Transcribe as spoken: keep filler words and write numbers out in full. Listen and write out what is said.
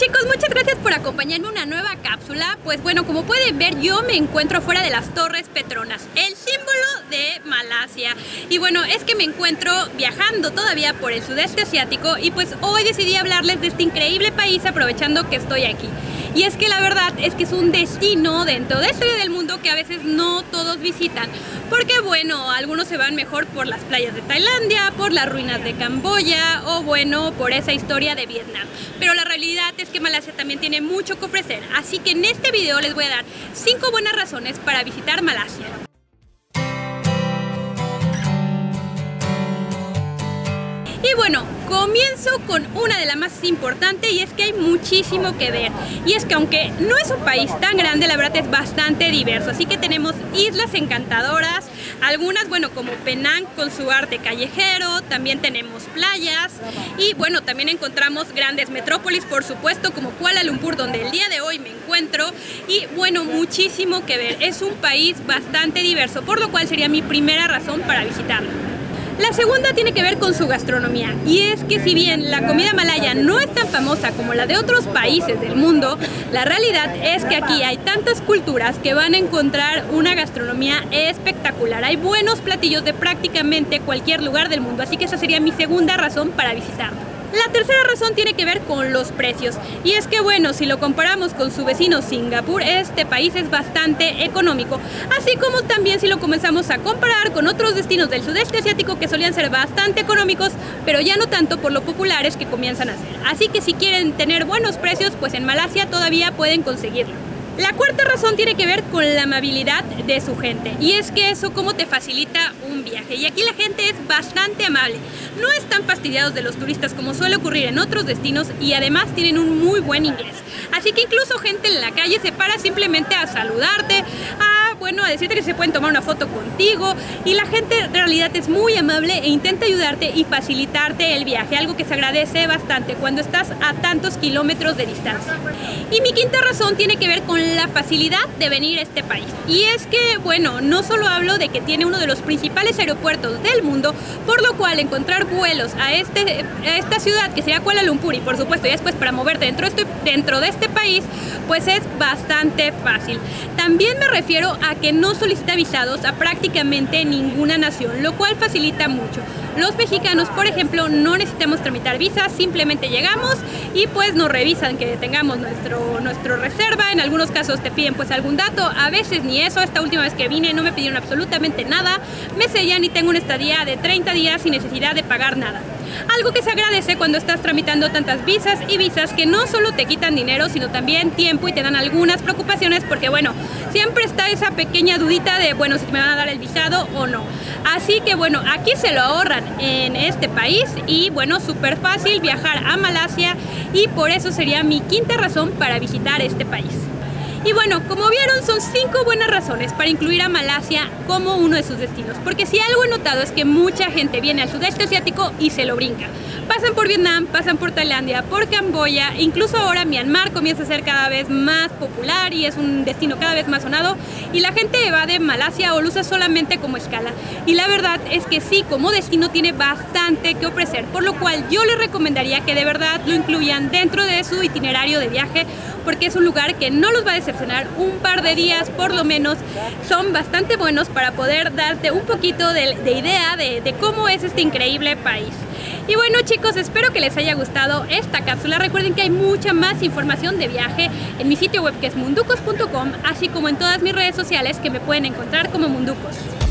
chicos, muchas gracias por acompañarme en una nueva cápsula. Pues bueno, como pueden ver, yo me encuentro fuera de las Torres Petronas, el símbolo de Malasia. Y bueno, es que me encuentro viajando todavía por el sudeste asiático y pues hoy decidí hablarles de este increíble país aprovechando que estoy aquí. Y es que la verdad es que es un destino dentro de este del mundo que a veces no todos visitan. Porque bueno, algunos se van mejor por las playas de Tailandia, por las ruinas de Camboya o bueno, por esa historia de Vietnam. Pero la realidad es que Malasia también tiene mucho que ofrecer. Así que en este video les voy a dar cinco buenas razones para visitar Malasia. Y bueno, comienzo con una de las más importantes y es que hay muchísimo que ver. Y es que aunque no es un país tan grande, la verdad es bastante diverso. Así que tenemos islas encantadoras, algunas, bueno, como Penang con su arte callejero, también tenemos playas y bueno, también encontramos grandes metrópolis, por supuesto, como Kuala Lumpur, donde el día de hoy me encuentro. Y bueno, muchísimo que ver. Es un país bastante diverso, por lo cual sería mi primera razón para visitarlo. La segunda tiene que ver con su gastronomía, y es que si bien la comida malaya no es tan famosa como la de otros países del mundo, la realidad es que aquí hay tantas culturas que van a encontrar una gastronomía espectacular. Hay buenos platillos de prácticamente cualquier lugar del mundo, así que esa sería mi segunda razón para visitarlo. La tercera razón tiene que ver con los precios, y es que bueno, si lo comparamos con su vecino Singapur, este país es bastante económico, así como también si lo comenzamos a comparar con otros destinos del sudeste asiático que solían ser bastante económicos, pero ya no tanto por lo populares que comienzan a ser. Así que si quieren tener buenos precios, pues en Malasia todavía pueden conseguirlo. La cuarta razón tiene que ver con la amabilidad de su gente, y es que eso como te facilita un viaje, y aquí la gente es bastante amable, no están fastidiados de los turistas como suele ocurrir en otros destinos y además tienen un muy buen inglés, así que incluso gente en la calle se para simplemente a saludarte, a bueno, a decirte que se pueden tomar una foto contigo, y la gente en realidad es muy amable e intenta ayudarte y facilitarte el viaje, algo que se agradece bastante cuando estás a tantos kilómetros de distancia. Y mi quinta razón tiene que ver con la facilidad de venir a este país, y es que bueno, no solo hablo de que tiene uno de los principales aeropuertos del mundo, por lo cual encontrar vuelos a, este, a esta ciudad que sería Kuala Lumpur y por supuesto ya después para moverte dentro de, este, dentro de este país pues es bastante fácil. También me refiero a que no solicita visados a prácticamente ninguna nación, lo cual facilita mucho. Los mexicanos, por ejemplo, no necesitamos tramitar visas, simplemente llegamos y pues nos revisan que tengamos nuestro, nuestro reserva. En algunos casos te piden pues algún dato, a veces ni eso. Esta última vez que vine no me pidieron absolutamente nada, me sellan y tengo una estadía de treinta días sin necesidad de pagar nada. Algo que se agradece cuando estás tramitando tantas visas y visas que no solo te quitan dinero, sino también tiempo y te dan algunas preocupaciones porque bueno, siempre está esa pequeña dudita de bueno, si me van a dar el visado o no. Así que bueno, aquí se lo ahorran en este país y bueno, súper fácil viajar a Malasia y por eso sería mi quinta razón para visitar este país. Y bueno, como vieron, son cinco buenas razones para incluir a Malasia como uno de sus destinos. Porque si algo he notado es que mucha gente viene al sudeste asiático y se lo brinca. Pasan por Vietnam, pasan por Tailandia, por Camboya, incluso ahora Myanmar comienza a ser cada vez más popular y es un destino cada vez más sonado. Y la gente va de Malasia o lo usa solamente como escala. Y la verdad es que sí, como destino tiene bastante que ofrecer. Por lo cual yo les recomendaría que de verdad lo incluyan dentro de su itinerario de viaje, porque es un lugar que no los va a decepcionar. Un par de días por lo menos son bastante buenos para poder darte un poquito de, de idea de, de cómo es este increíble país. Y bueno chicos, espero que les haya gustado esta cápsula. Recuerden que hay mucha más información de viaje en mi sitio web que es munducos punto com, así como en todas mis redes sociales que me pueden encontrar como Munducos.